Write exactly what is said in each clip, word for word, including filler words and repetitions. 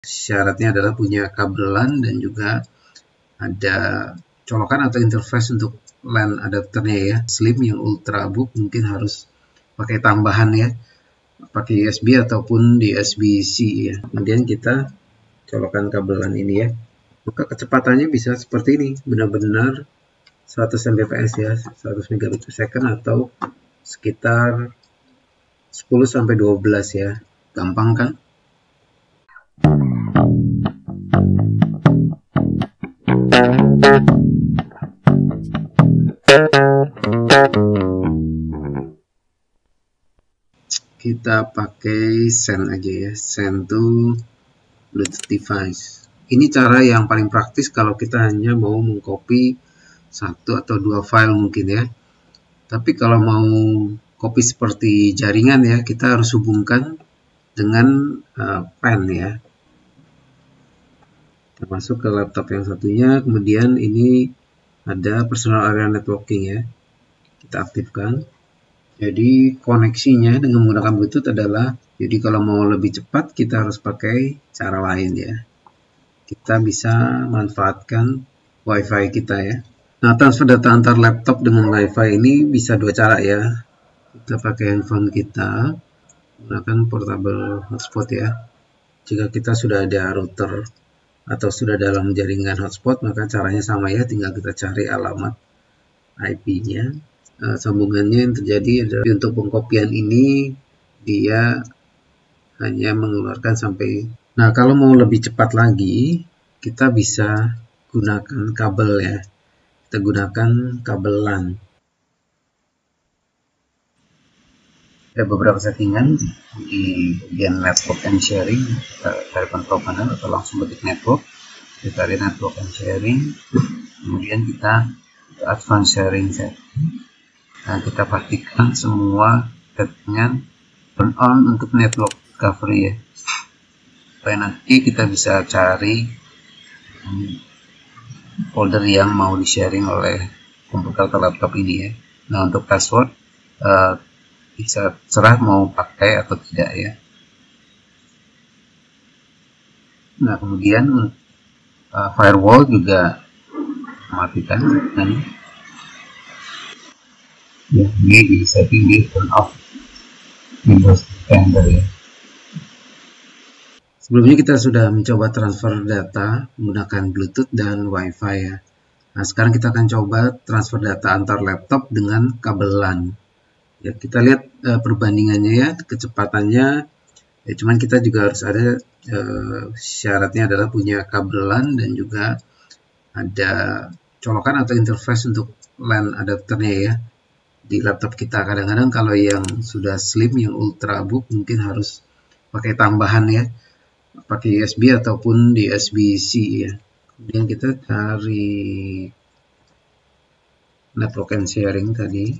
Syaratnya adalah punya kabel LAN dan juga ada colokan atau interface untuk LAN adapternya ya. Slim yang ultrabook mungkin harus pakai tambahan ya, pakai U S B ataupun di U S B C ya. Kemudian kita colokan kabel LAN ini ya. Maka kecepatannya bisa seperti ini, benar-benar seratus megabits per second ya, seratus megabits per second atau sekitar sepuluh sampai dua belas ya. Gampang kan? Kita pakai send aja ya, send to Bluetooth device. Ini cara yang paling praktis kalau kita hanya mau mengcopy satu atau dua file mungkin ya. Tapi kalau mau copy seperti jaringan ya, kita harus hubungkan dengan uh, pen ya. Kita masuk ke laptop yang satunya, kemudian ini ada personal area networking ya. Kita aktifkan. Jadi koneksinya dengan menggunakan Bluetooth adalah, jadi kalau mau lebih cepat kita harus pakai cara lain ya. Kita bisa manfaatkan WiFi kita ya. Nah, transfer data antar laptop dengan WiFi ini bisa dua cara ya. Kita pakai handphone kita, menggunakan portable hotspot ya. Jika kita sudah ada router atau sudah dalam jaringan hotspot, maka caranya sama ya, tinggal kita cari alamat I P-nya. Uh, sambungannya yang terjadi adalah untuk pengkopian ini dia hanya mengeluarkan sampai. Nah, kalau mau lebih cepat lagi, kita bisa gunakan kabel ya. Kita gunakan kabel LAN. Ada beberapa settingan di bagian network and sharing. Kita tarik control panel atau langsung ketik network. Kita tarik network and sharing. Kemudian kita advanced sharing setting. Nah, kita pastikan semua settingan turn on untuk network recovery ya, supaya nanti kita bisa cari folder yang mau di sharing oleh komputer atau laptop ini ya. Nah, untuk password uh, bisa serah mau pakai atau tidak ya. Nah, kemudian uh, firewall juga matikan dan ya, ini di setting di turn off Windows Defender ya. Sebelumnya kita sudah mencoba transfer data menggunakan Bluetooth dan WiFi ya. Nah, sekarang kita akan coba transfer data antar laptop dengan kabel LAN. Ya, kita lihat uh, perbandingannya ya, kecepatannya. Ya, cuman kita juga harus ada uh, syaratnya adalah punya kabel LAN dan juga ada colokan atau interface untuk LAN adapternya ya. Di laptop kita kadang-kadang kalau yang sudah slim yang ultrabook mungkin harus pakai tambahan ya, pakai U S B ataupun di U S B C ya. Kemudian kita cari network and sharing tadi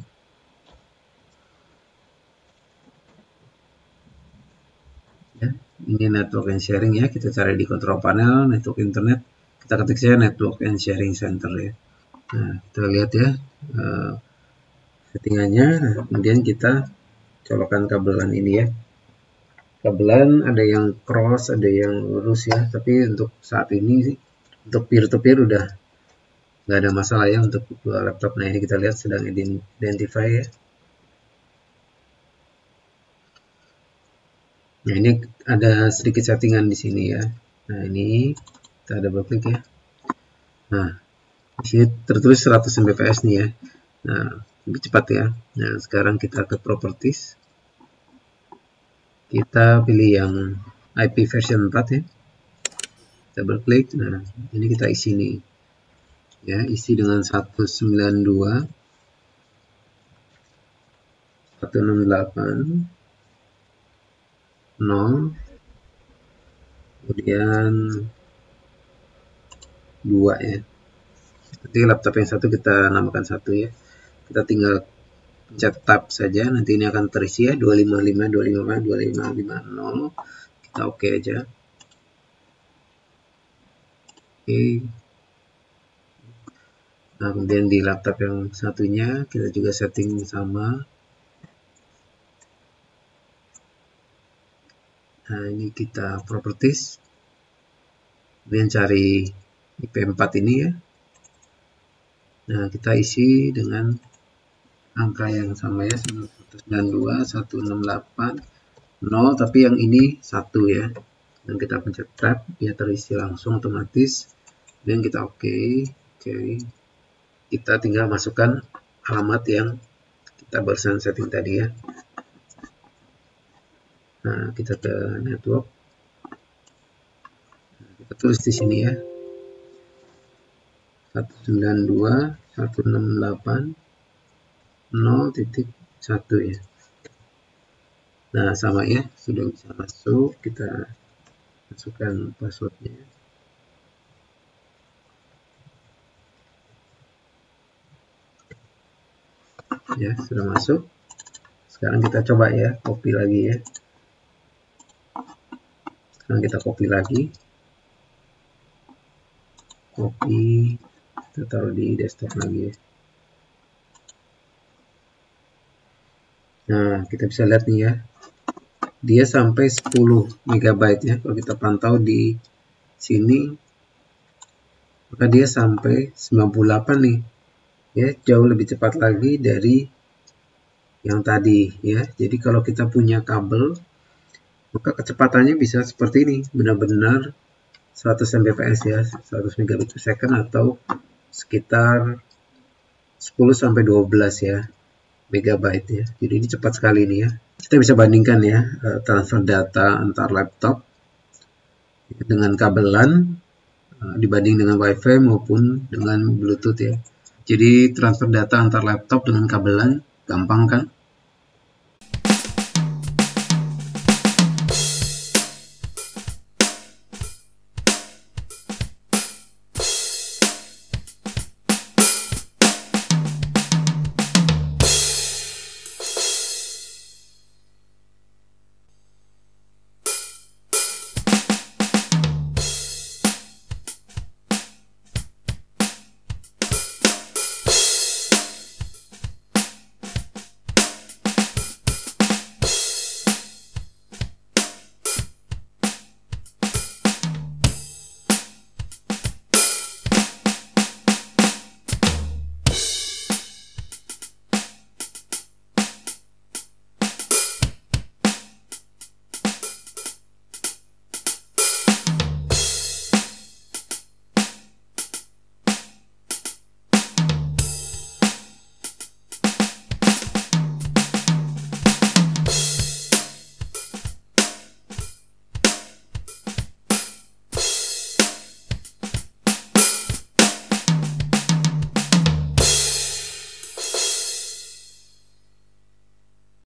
ya, ini network and sharing ya, kita cari di control panel network internet, kita ketik saja network and sharing center ya. Nah, kita lihat ya uh, settingannya. Nah, kemudian kita colokan kabelan ini ya. Kabelan ada yang cross, ada yang lurus ya. Tapi untuk saat ini sih, untuk peer to peer udah nggak ada masalah ya untuk dua laptop. Nah, ini kita lihat sedang identify ya. Nah, ini ada sedikit settingan di sini ya. Nah, ini kita double klik ya. Nah, di sini tertulis seratus megabits per second nih ya. Nah, lebih cepat ya. Nah, sekarang kita ke properties. Kita pilih yang I P version empat ya. Double klik. Nah, ini kita isi nih. Ya, isi dengan seratus sembilan puluh dua titik seratus enam puluh delapan titik nol kemudian dua ya. Nanti laptop yang satu kita namakan satu ya. Kita tinggal pencet tab saja, nanti ini akan terisi ya, dua lima lima dua lima lima dua lima lima nol. Kita oke okay aja. Oke. Okay. Nah, kemudian di laptop yang satunya kita juga setting sama. Nah, ini kita properties. Kemudian cari I P empat ini ya. Nah, kita isi dengan angka yang sama ya, satu sembilan dua titik satu enam delapan nol, tapi yang ini satu ya. Dan kita pencet tab, dia terisi langsung otomatis. Dan kita oke, okay. oke. Okay. Kita tinggal masukkan alamat yang kita barusan setting tadi ya. Nah, kita ke network. Nah, kita tulis di sini ya. satu sembilan dua titik satu enam delapan nol titik satu ya. Nah, sama ya, sudah bisa masuk. Kita masukkan passwordnya. Ya, sudah masuk. Sekarang kita coba ya, copy lagi ya. Sekarang kita copy lagi. Copy, kita taruh di desktop lagi ya. Nah, kita bisa lihat nih ya. Dia sampai sepuluh megabyte ya. Kalau kita pantau di sini, maka dia sampai sembilan puluh delapan nih. Ya, jauh lebih cepat lagi dari yang tadi ya. Jadi kalau kita punya kabel, maka kecepatannya bisa seperti ini, benar-benar seratus megabit per second ya, seratus megabit per second atau sekitar sepuluh sampai dua belas ya megabyte ya. Jadi ini cepat sekali nih ya. Kita bisa bandingkan ya transfer data antar laptop dengan kabelan dibanding dengan WiFi maupun dengan Bluetooth ya. Jadi transfer data antar laptop dengan kabelan gampang kan?